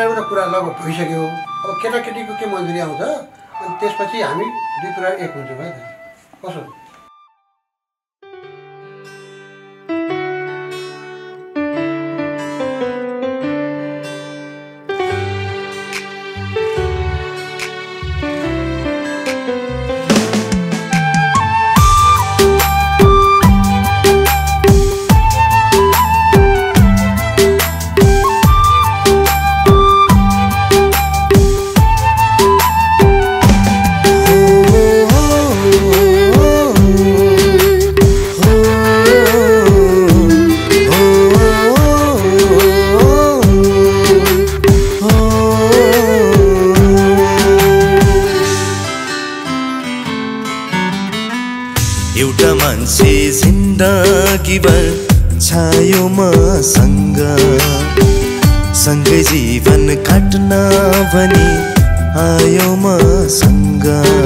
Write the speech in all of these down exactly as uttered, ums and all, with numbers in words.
एउटा कुरा लगभग भइसक्यो। अब केटाकेटीको के मन्जुरी आउँछ अनि त्यसपछि हामी दुई कुरा एक हुन्छौँ है त। कसो? एउटा मान्छे जिन्दगीभर छायो मसँग, सँगै जीवन काट्न भनी आयो मसँग।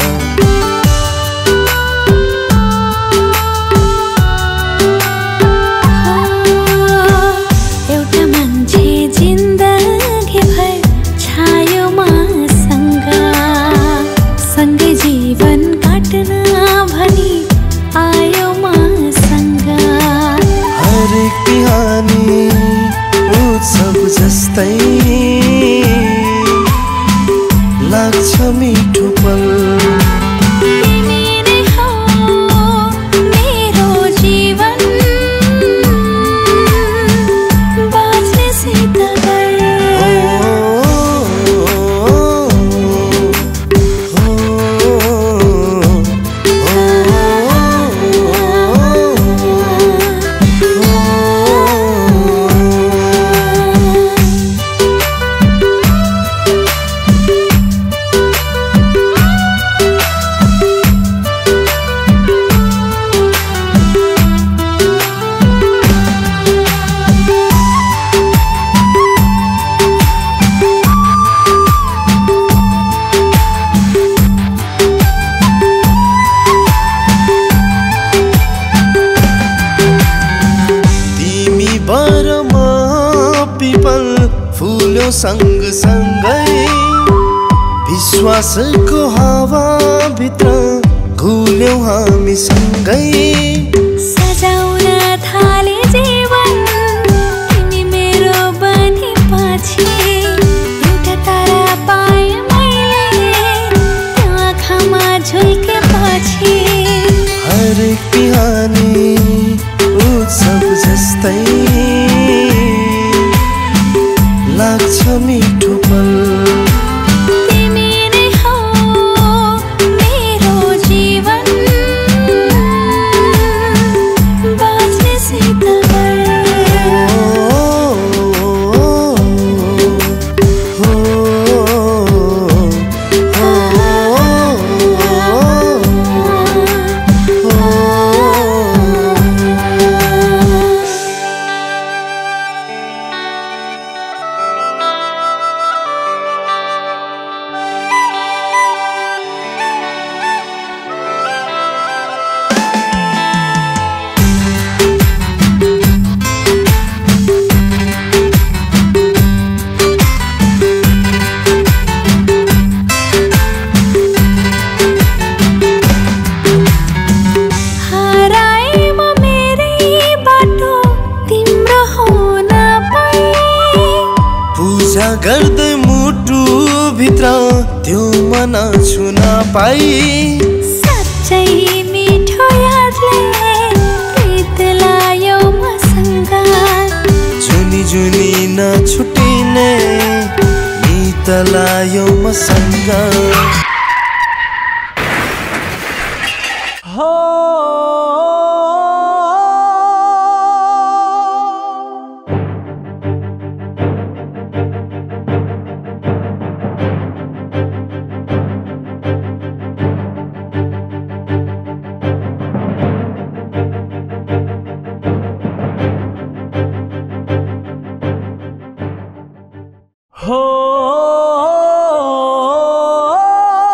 एउटा मान्छे जिन्दगीभर छायो मसँग, सँगै जीवन काट्न भनी आयो मसँग। हरेक बिहानी उत्सव जस्तै लाग्छ मिठो पल। तिमी नै हौ मेरो जीवन, बाँच्ने शीतलभर। सँग सँगै विश्वासको हावा भित्र घुल्यौं हामी सँगै। सजाउन थाले जीवन तिमी मेरो बनेपछि, एउटा तारा पाएँ मैले त्यो आँखामा झुल्केपछि। हरेक बिहानी उत्सव जस्तै लाग्छ मिठो पल। तिमी नै हौ मेरो जीवन, बाँच्ने शीतलभर। गर्दै मुटु भित्र त्यो मन छुन पाई। सच्चै मिठो यादले प्रीत लायो मसँग, जुनी जुनी नछुटिने गीत लायो मसँग। हो हो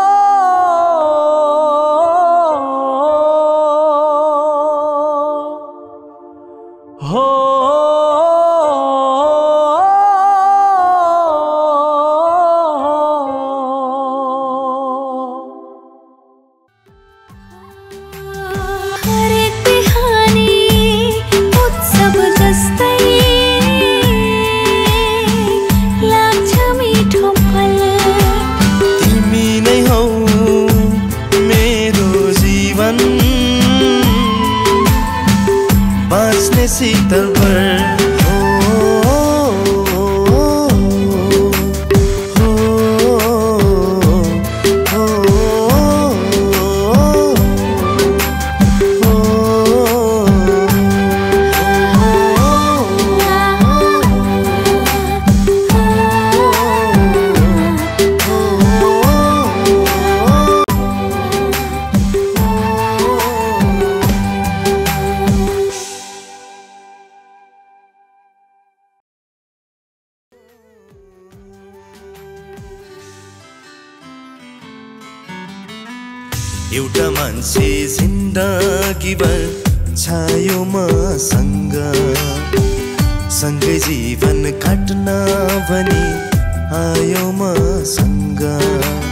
एउटा मान्छे जिन्दगीभर छायो मसँग सँगै जीवन काट्न भनी आयो मसँग